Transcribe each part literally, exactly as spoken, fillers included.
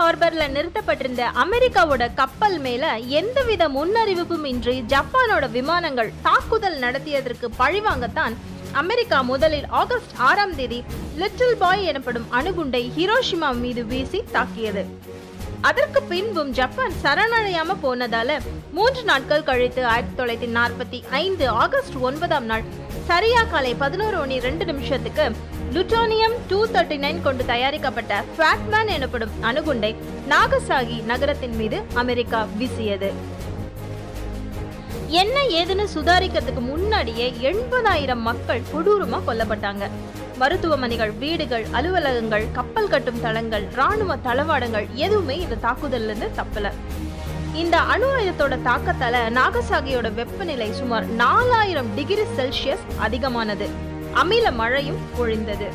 ஹார்பர்ல நிறுத்தப்பட்டிருந்த அமெரிக்காவோட கப்பல் மேல எந்தவித முன்னறிவிப்பும் இன்றி ஜப்பானோட விமானங்கள் தாக்குதல் நடத்தியதற்கு பழிவாங்கத்தான் அமெரிக்கா முதலில் ஆகஸ்ட் ஆறாம் தேதி லிட்டில் பாய் எனப்படும் அணுகுண்டை ஹிரோஷிமா மீது வீசி தாக்கியது. அதற்கு பின்பும் ஜப்பான் சரணடையாம போனதால மூன்று நாட்கள் கழித்து ஆயிரத்தி தொள்ளாயிரத்தி நாற்பத்தி ஐந்து ஆகஸ்ட் ஒன்பதாம் நாள் சரியா காலை பதினோரு மணி ரெண்டு நிமிஷத்துக்கு லுட்டோனியம் டூ தேர்ட்டி நைன் கொண்டு தயாரிக்கப்பட்ட ஃபேட்மேன் எனப்படும் அணுகுண்டை நாகசாகி நகரத்தின் மீது அமெரிக்கா வீசியது. என்ன ஏதுன்னு சுதாரிக்கிறதுக்கு முன்னாடியே எண்பதாயிரம் மக்கள் கொடூரமா கொல்லப்பட்டாங்க. மருத்துவமனைகள், வீடுகள், அலுவலகங்கள், கப்பல் கட்டும் தளங்கள், ராணுவ தளவாடங்கள் எதுவுமே இந்த தாக்குதல்ல இருந்து தப்பல. இந்த அணு ஆயுதத்தோட தாக்கத்தால நாகசாகியோட வெப்பநிலை சுமார் நாலாயிரம் டிகிரி செல்சியஸ் அதிகமானது. அமில மழையும் பொழிந்தது.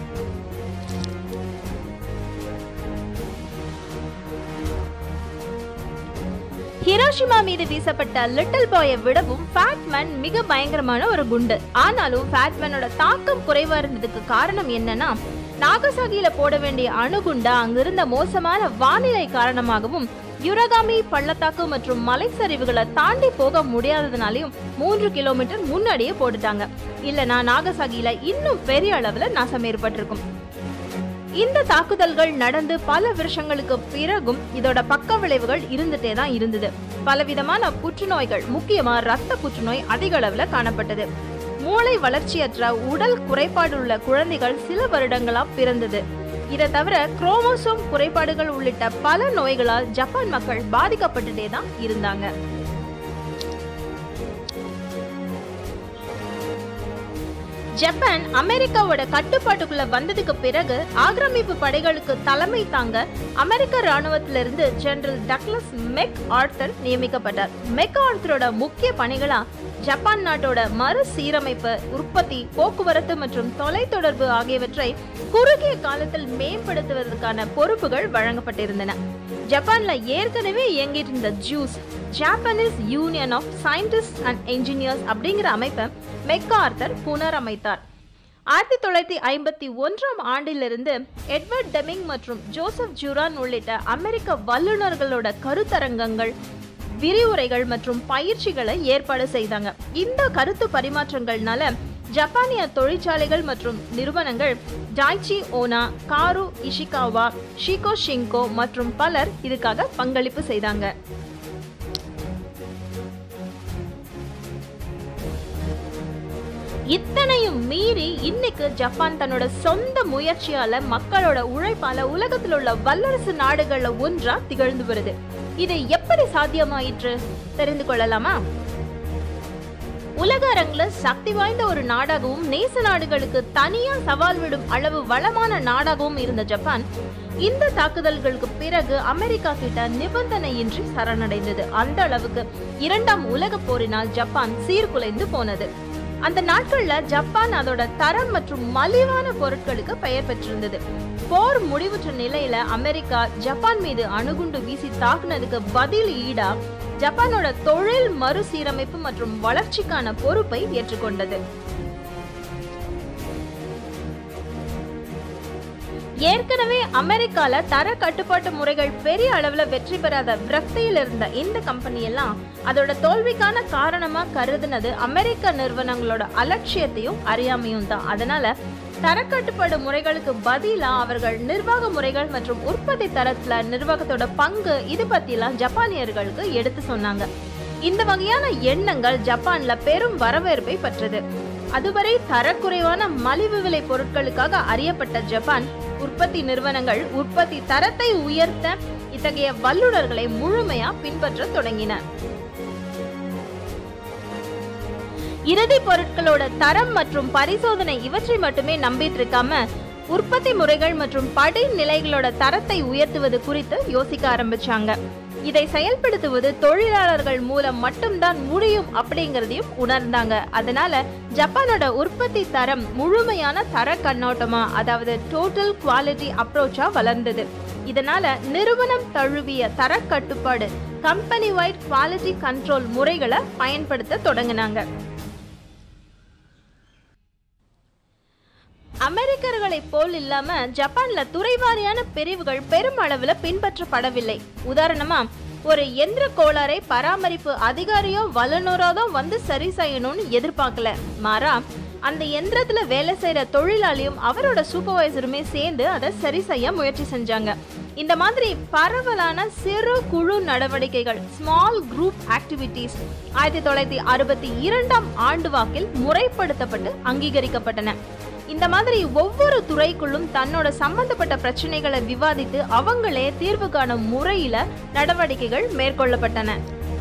ஹிரோஷிமா மீது வீசப்பட்ட லிட்டில் பாயை விடவும் ஃபேட்மேன் மிக பயங்கரமான ஒரு குண்டு. ஆனாலும் ஃபேட்மேனோட தாக்கம் குறைவா இருந்ததுக்கு காரணம் என்னன்னா, நாகசாகியில போட வேண்டிய அணுகுண்டா அங்கிருந்த மோசமான வானிலை காரணமாகவும் யுரகாமி பள்ளத்தாக்கு மற்றும் மலைச்சரிவுகளை தாண்டி போக முடியாததுனாலையும் மூன்று கிலோமீட்டர் முன்னாடியே போட்டுட்டாங்க. இல்லனா நாகசாகியில இன்னும் பெரிய அளவுல நாசம் ஏற்பட்டிருக்கும். இந்த தாக்குதல்கள் நடந்து பல வருஷங்களுக்கு பிறகும் இதோட பக்க விளைவுகள் இருந்துட்டே தான் இருந்தது. பலவிதமான புற்றுநோய்கள், முக்கியமா ரத்த புற்றுநோய் அதிக அளவுல காணப்பட்டது. மூளை வளர்ச்சியற்ற உடல் குறைபாடு உள்ள குழந்தைகள் சில வருடங்களா பிறந்தது. இதை தவிர குரோமோசோம் குறைபாடுகள் உள்ளிட்ட பல நோய்களால் ஜப்பான் மக்கள் பாதிக்கப்பட்டுட்டே தான் இருந்தாங்க. ஜப்பான் அமெரிக்காவோட கட்டுப்பாட்டுக்குள்ள வந்ததுக்கு பிறகு ஆக்கிரமிப்பு படைகளுக்கு தலைமை தாங்க அமெரிக்க ராணுவத்திலிருந்து ஜெனரல் டக்ளஸ் மெக் ஆர்த்தர் நியமிக்கப்பட்டார். மெக் ஆர்த்தரோட முக்கிய பணிகளா ஜப்பான் நாட்டோட மறு சீரமைப்பு, உற்பத்தி, போக்குவரத்து மற்றும் தொலைத்தொடர்பு ஆகியவற்றை குறுகிய காலத்தில் மேம்படுத்துவதற்கான பொறுப்புகள் வழங்கப்பட்டிருந்தன. ஜப்பான்ல ஏற்கனவே இயங்கிட்டு இருந்த JUSE, Japanese union of scientist and engineers அப்படிங்கிற அமைப்பை மெக்கார்த்தர் புனரமைத்தார். ஆயிரத்தி தொள்ளாயிரத்தி ஐம்பத்தி ஒன்றாம் ஆண்டிலிருந்து எட்வர்ட் டெமிங் மற்றும் ஜோசப் ஜூரான் உள்ளிட்ட அமெரிக்க வல்லுநர்களோட கருத்தரங்கங்கள், விரிவுரைகள் மற்றும் பயிற்சிகளை ஏற்பாடு செய்தாங்க. இந்த கருத்து பரிமாற்றங்கள்னால ஜப்பானிய தொழிற்சாலைகள் மற்றும் நிறுவனங்கள் டாய்ச்சி ஓனா, காரு இஷிகாவா, ஷிகோ ஷிங்கோ மற்றும் பலர் இதுக்காக பங்களிப்பு செய்தாங்க. இத்தனையும் மீறி இன்னைக்கு ஜப்பான் தன்னோட சொந்த முயற்சியால, மக்களோட உழைப்பால உலகத்தில் உள்ள வல்லரசு நாடுகள்ல ஒன்றா திகழ்ந்து வருது. இது எப்படி சாத்தியமாயிற்று தெரிந்து கொள்ளலாமா? உலக அரங்குல சக்தி வாய்ந்த ஒரு நாடாகவும் நேச நாடுகளுக்கு தனியா சவால் விடும் அளவு வளமான நாடாகவும் இருந்த ஜப்பான் இந்த தாக்குதல்களுக்கு பிறகு அமெரிக்கா கிட்ட நிபந்தனையின்றி சரணடைந்தது. அந்த அளவுக்கு இரண்டாம் உலக போரினால் ஜப்பான் சீர்குலைந்து போனது. அந்த நாட்கள்ல ஜப்பான் அதோட தரம் மற்றும் மலிவான பொருட்களுக்கு பெயர் பெற்றிருந்தது. போர் முடிவுற்ற நிலையில அமெரிக்கா ஜப்பான் மீது அணுகுண்டு வீசி தாக்குனதுக்கு பதில் ஈடா ஜப்பானோட தொழில் மறுசீரமைப்பு மற்றும் வளர்ச்சிக்கான பொறுப்பை ஏற்றுக்கொண்டது. ஏற்கனவே அமெரிக்கால தர கட்டுப்பாட்டு முறைகள் பெரிய அளவுல வெற்றி பெறாத விரக்தியில் இருந்த இந்த கம்பெனி எல்லாம் அதோட தோல்விக்கான காரணமா கருதுனது அமெரிக்க நிறுவனங்களோட அலட்சியத்தையும் அறியாமையும் தான். அதனால தரக்கட்டுப்பாடு முறைகளுக்கு பதிலா அவர்கள் நிர்வாக முறைகள் மற்றும் உற்பத்தி தரத்துல நிர்வாகத்தோட பங்கு இது பத்திலாம் ஜப்பானியர்களுக்கு எடுத்து சொன்னாங்க. இந்த வகையான எண்ணங்கள் ஜப்பான்ல பெரும் வரவேற்பை பெற்றது. அதுவரை தரக்குறைவான மலிவு விலை பொருட்களுக்காக அறியப்பட்ட ஜப்பான் உற்பத்தி நிறுவனங்கள் உற்பத்தி தரத்தை உயர்த்த இத்தகைய வல்லுநர்களை முழுமையா பின்பற்ற தொடங்கின. இறுதி பொருட்களோட தரம் மற்றும் பரிசோதனை இவற்றை மட்டுமே நம்பிட்டு இருக்காம உற்பத்தி முறைகள் மற்றும் படிநிலைகளோட தரத்தை உயர்த்துவது குறித்து யோசிக்க ஆரம்பிச்சாங்க. இதை செயல்படுத்துவது தொழிலாளர்கள் மூலம் மட்டும்தான் முடியும் அப்படிங்கறதையும் உணர்ந்தாங்க. அதனால ஜப்பானோட உற்பத்தி தரம் முழுமையான தர கண்ணோட்டமா, அதாவது டோட்டல் குவாலிட்டி அப்ரோச்சா வளர்ந்தது. இதனால நிறுவனம் தழுவிய தர கட்டுப்பாடு, கம்பெனி வைட் குவாலிட்டி கண்ட்ரோல் முறைகளை பயன்படுத்த தொடங்கினாங்க. அமெரிக்கர்களை போல் இல்லாம ஜப்பான்ல துறைவாரியான பிரிவுகள் பெரும் அளவுல பின்பற்றப்படவில்லை. உதாரணமா, ஒரு எந்திர கோளாறை பராமரிப்பு அதிகாரியோ வல்லுநரோ தான் வந்து சரி செய்யணும்னு எதிர்பார்க்கல. மாறா அந்த எந்திரத்துல வேலை செய்யற தொழிலாளியும் அவரோட சூப்பர்வைசருமே சேர்ந்து அதை சரி செய்ய முயற்சி செஞ்சாங்க. இந்த மாதிரி பரவலான சிறு குழு நடவடிக்கைகள், ஸ்மால் குரூப் ஆக்டிவிட்டிஸ் ஆயிரத்தி தொள்ளாயிரத்தி அறுபத்தி இரண்டாம் ஆண்டு வாக்கில் முறைப்படுத்தப்பட்டு அங்கீகரிக்கப்பட்டன. இந்த மாதிரி ஒவ்வொரு துறைக்குள்ளும் தன்னோட சம்பந்தப்பட்ட பிரச்சனைகளை விவாதித்து அவங்களே தீர்வு காணும் முறையில நடவடிக்கைகள் மேற்கொள்ளப்பட்டன.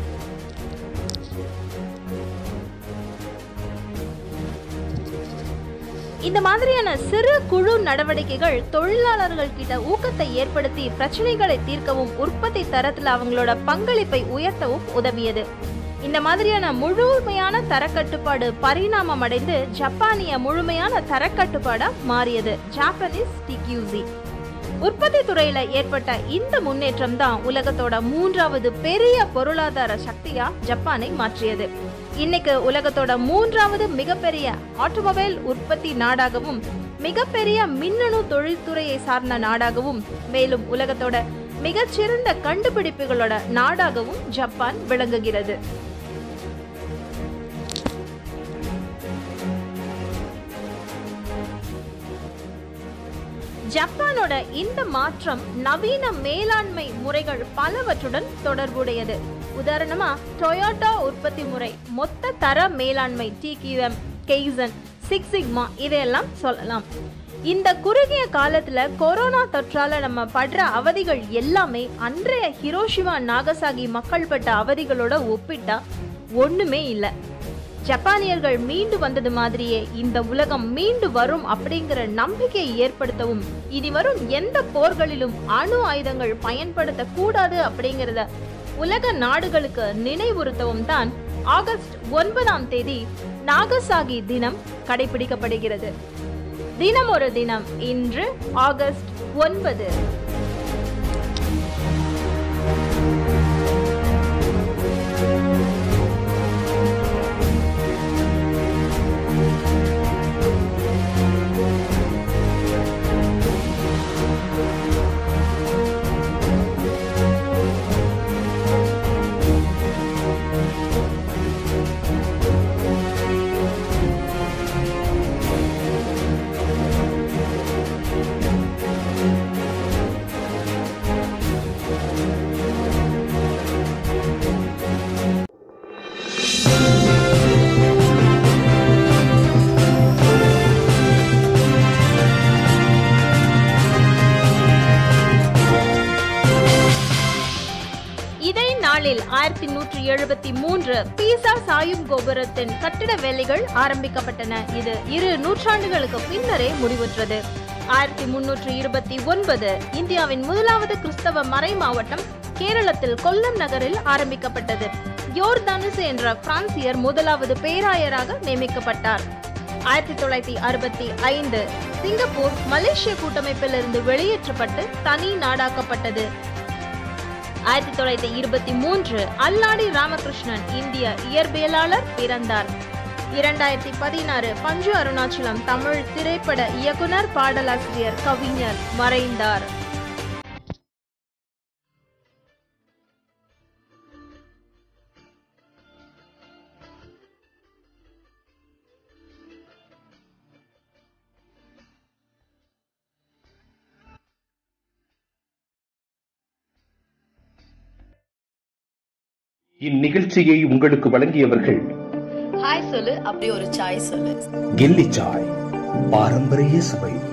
இந்த மாதிரியான சிறு குழு நடவடிக்கைகள் தொழிலாளர்கள் கிட்ட ஊக்கத்தை ஏற்படுத்தி பிரச்சனைகளை தீர்க்கவும் உற்பத்தி தரத்துல அவங்களோட பங்களிப்பை உயர்த்தவும் உதவியது. இந்த மாதிரியான முழுமையான தரக்கட்டுப்பாடு பரிணாமம் அடைந்து ஜப்பானிய முழுமையான தரக்கட்டுப்பாடா மாறியது, ஜாப்பனீஸ் டிக்யூசி. உற்பத்தி துறையில ஏற்பட்ட இந்த முன்னேற்றம் தான் உலகத்தோட மூன்றாவது பெரிய பொருளாதார சக்தியா ஜப்பானை மாற்றியது. இன்னைக்கு உலகத்தோட மூன்றாவது மிகப்பெரிய ஆட்டோமொபைல் உற்பத்தி நாடாகவும், மிகப்பெரிய மின்னணு தொழில்துறையை சார்ந்த நாடாகவும், மேலும் உலகத்தோட மிகச்சிறந்த கண்டுபிடிப்புகளோட நாடாகவும் ஜப்பான் விளங்குகிறது. ஜப்பானோட இந்த மாற்றம் நவீன மேலாண்மை முறைகள் பலவற்றுடன் தொடர்புடையது. உதாரணமா, டொயோட்டா உற்பத்தி முறை, மொத்த தர மேலாண்மை, T Q M, kaizen, six sigma இதையெல்லாம் சொல்லலாம். இந்த குறுகிய காலத்துல கொரோனா தொற்றால நம்ம படுற அவதிகள் எல்லாமே அன்றைய ஹிரோஷிமா நாகசாகி மக்கள் பட்ட அவதிகளோட ஒப்பிட்டா ஒண்ணுமே இல்லை. ஜப்பானியர்கள் மீண்டு வந்தது மாதிரியே இந்த உலகம் மீண்டு வரும் அப்படிங்கிற நம்பிக்கையை ஏற்படுத்தவும், இனி வரும் எந்த போர்களிலும் அணு ஆயுதங்கள் பயன்படுத்த கூடாது அப்படிங்கிறத உலக நாடுகளுக்கு நினைவுறுத்தவும் தான் ஆகஸ்ட் ஒன்பதாம் தேதி நாகசாகி தினம் கடைபிடிக்கப்படுகிறது. தினம் ஒரு தினம். இன்று ஆகஸ்ட் ஒன்பது. ஆயிரத்தி நூற்றி எழுபத்தி மூன்று பீசா சாயும் கோபுரத்தின் கட்டிட வேலைகள் ஆரம்பிக்கப்பட்டன. இது இரு நூற்றாண்டுகளுக்கு பின்னரே முடிவுற்றது. ஆயிரத்தி முன்னூற்றி இருபத்தி ஒன்பது இந்தியாவின் முதலாவது கிறிஸ்தவ மறை மாவட்டம் கேரளத்தில் கொல்லம் நகரில் ஆரம்பிக்கப்பட்டது. யோர்தானுஸ் என்ற பிரான்சியர் முதலாவது பேராயராக நியமிக்கப்பட்டார். ஆயிரத்தி தொள்ளாயிரத்தி அறுபத்தி ஐந்து சிங்கப்பூர் மலேசிய கூட்டமைப்பில் இருந்து வெளியேற்றப்பட்டு தனி நாடாக்கப்பட்டது. ஆயிரத்தி தொள்ளாயிரத்தி இருபத்தி மூன்று அல்லாடி ராமகிருஷ்ணன் இந்திய இயற்பியலாளர் பிறந்தார். இரண்டாயிரத்தி பதினாறு பஞ்சு அருணாச்சலம் தமிழ் திரைப்பட இயக்குனர், பாடலாசிரியர், கவிஞர் மறைந்தார். இந்நிகழ்ச்சியை உங்களுக்கு வழங்கியவர்கள் ஹாய் சொல்லு, அப்படி ஒரு சாய் சொல்லு. கில்லி சாய், பாரம்பரிய சுவை.